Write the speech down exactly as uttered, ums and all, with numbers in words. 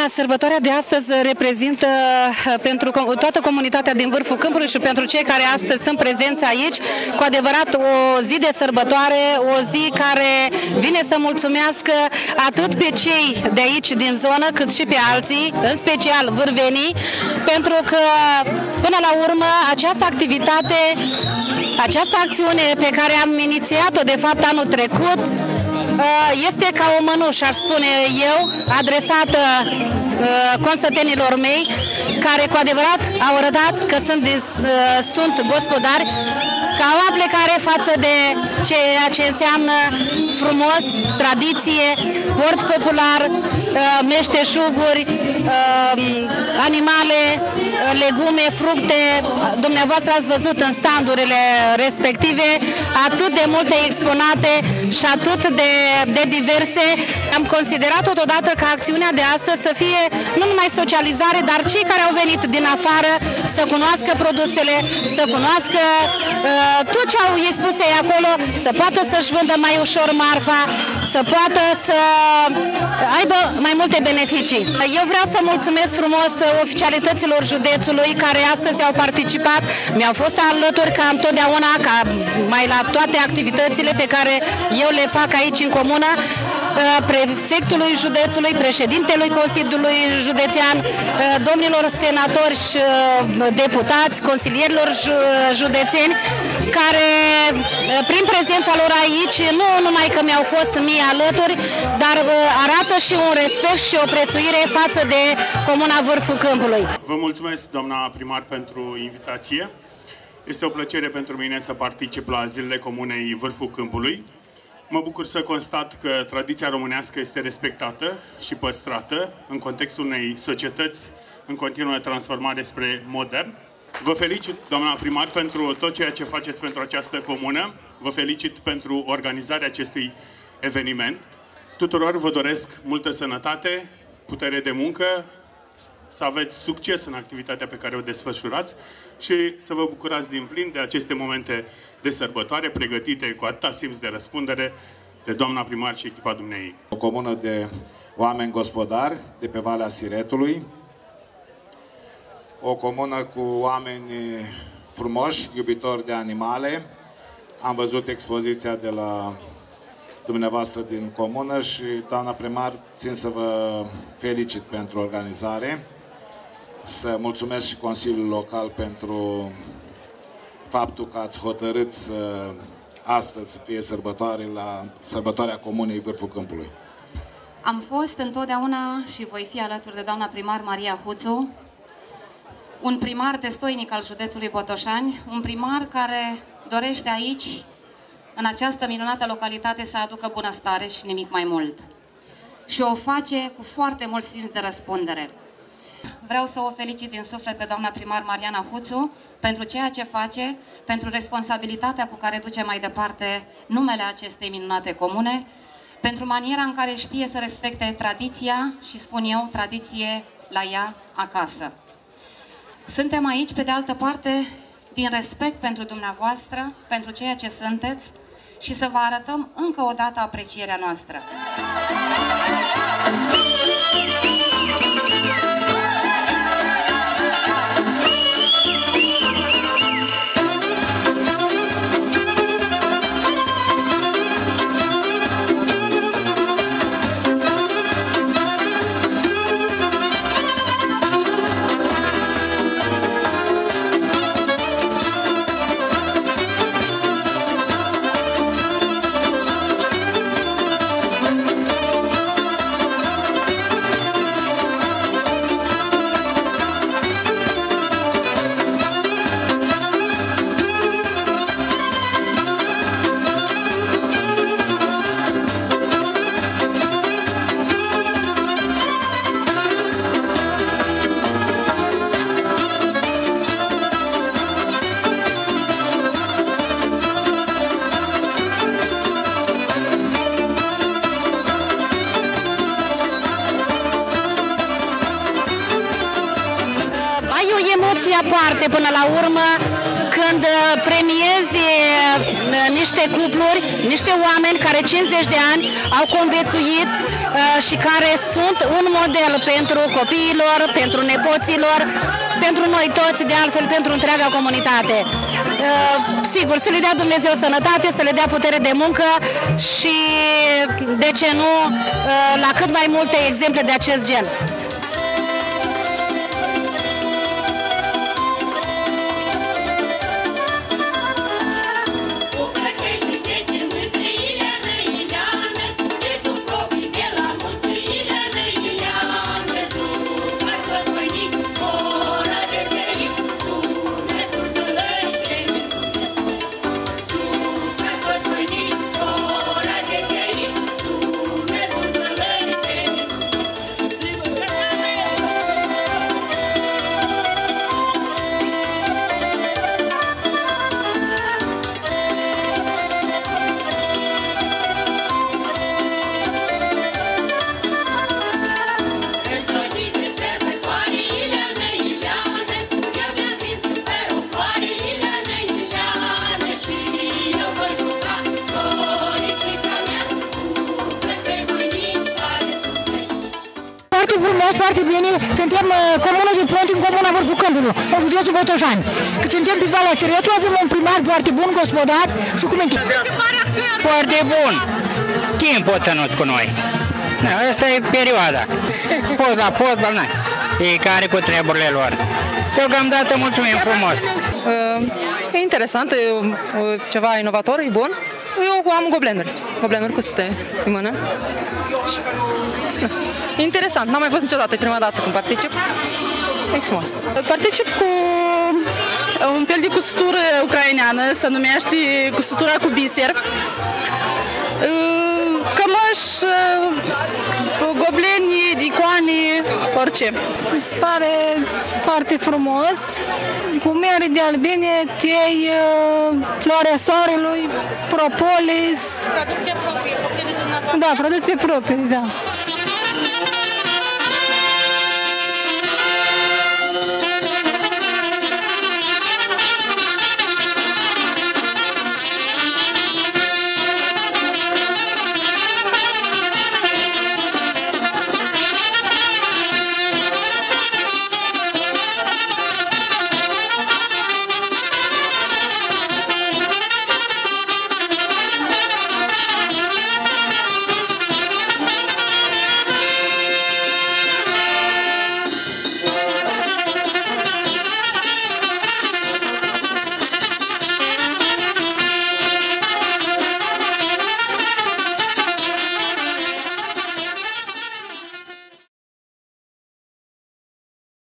sărbătoarea de astăzi reprezintă pentru toată comunitatea din Vârful Câmpului și pentru cei care astăzi sunt prezenți aici, cu adevărat o zi de sărbătoare, o zi care vine să mulțumească atât pe cei de aici din zonă, cât și pe alții, în special vârvenii, pentru că până la urmă această activitate, această acțiune pe care am inițiat-o de fapt anul trecut, este ca o mănușă, aș spune eu, adresată consătenilor mei, care cu adevărat au arătat că sunt, sunt gospodari, că au aplecare față de ceea ce înseamnă frumos, tradiție, port popular, meșteșuguri, animale, legume, fructe. Dumneavoastră ați văzut în standurile respective atât de multe exponate și atât de, de diverse. Am considerat totodată ca acțiunea de astăzi să fie nu numai socializare, dar cei care au venit din afară să cunoască produsele, să cunoască uh, tot ce au expus ei acolo, să poată să-și vândă mai ușor marfa, să poată să aibă mai multe beneficii. Eu vreau să mulțumesc frumos oficialităților județului care astăzi au participat, mi-au fost alături ca întotdeauna, ca mai la toate activitățile pe care eu le fac aici în comună, prefectului județului, președintelui Consiliului Județean, domnilor senatori și deputați, consilierilor județeni, care prin prezența lor aici, nu numai că mi-au fost mie alături, dar arată și un respect și o prețuire față de Comuna Vârful Câmpului. Vă mulțumesc, doamna primar, pentru invitație. Este o plăcere pentru mine să particip la Zilele Comunei Vârful Câmpului. Mă bucur să constat că tradiția românească este respectată și păstrată în contextul unei societăți în continuă transformare spre modern. Vă felicit, doamna primar, pentru tot ceea ce faceți pentru această comună. Vă felicit pentru organizarea acestui eveniment. Tuturor vă doresc multă sănătate, putere de muncă, să aveți succes în activitatea pe care o desfășurați și să vă bucurați din plin de aceste momente de sărbătoare pregătite cu atâta simț de răspundere de doamna primar și echipa dumneei. O comună de oameni gospodari de pe Valea Siretului, o comună cu oameni frumoși, iubitori de animale. Am văzut expoziția de la dumneavoastră din comună și, doamna primar, țin să vă felicit pentru organizare, să mulțumesc și Consiliul Local pentru faptul că ați hotărât să astăzi să fie sărbătoare la sărbătoarea Comunei Vârful Câmpului. Am fost întotdeauna și voi fi alături de doamna primar Maria Huțu, un primar destoinic al județului Botoșani, un primar care dorește aici, în această minunată localitate, să aducă bunăstare și nimic mai mult. Și o face cu foarte mult simț de răspundere. Vreau să o felicit din suflet pe doamna primar Mariana Huțu pentru ceea ce face, pentru responsabilitatea cu care duce mai departe numele acestei minunate comune, pentru maniera în care știe să respecte tradiția și, spun eu, tradiție la ea acasă. Suntem aici, pe de altă parte, din respect pentru dumneavoastră, pentru ceea ce sunteți și să vă arătăm încă o dată aprecierea noastră. Aparte până la urmă când premiezi niște cupluri, niște oameni care cincizeci de ani au conviețuit și care sunt un model pentru copiilor, pentru nepoților, pentru noi toți, de altfel pentru întreaga comunitate. Sigur, să le dea Dumnezeu sănătate, să le dea putere de muncă și, de ce nu, la cât mai multe exemple de acest gen. Foarte bine, suntem comună de Prunti, în comuna Vârful Câmpului, în județul Botoșani. Că suntem pe Valea Siretu, avem un primar foarte bun, gospodar și cu minte. Foarte bun. Timpul ținut cu noi. Asta e perioada. Post la fotbal, n-ai. Fiecare cu treburile lor. Deocamdată mulțumim frumos. E interesant, e ceva inovator, e bun. Eu am goblenuri, goblenuri cu sute în mână. Interesant, n-am mai fost niciodată, e prima dată când particip. E frumos. Particip cu un fel de cusutură ucraineană, se numește cusutura cu biser. Cămăși, gobleni, icoane, orice. Mi se pare foarte frumos, cu mere de albine, tei, floarea soarelui, propolis. Producție proprie, proprie de dumneavoastră? Da, producție proprie, da.